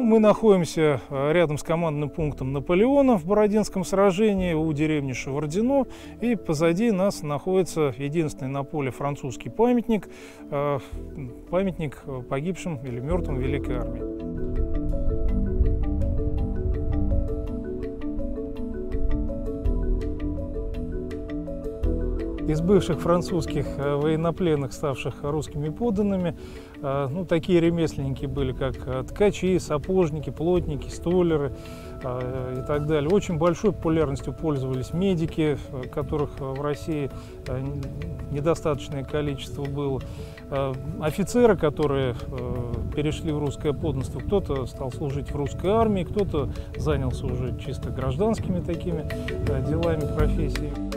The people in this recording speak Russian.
Мы находимся рядом с командным пунктом Наполеона в Бородинском сражении у деревни Шевардино. И позади нас находится единственный на поле французский памятник, памятник погибшим или мертвым Великой армии. Из бывших французских военнопленных, ставших русскими подданными, такие ремесленники были, как ткачи, сапожники, плотники, столяры и так далее. Очень большой популярностью пользовались медики, которых в России недостаточное количество было. Офицеры, которые перешли в русское подданство, кто-то стал служить в русской армии, кто-то занялся уже чисто гражданскими такими делами, профессиями.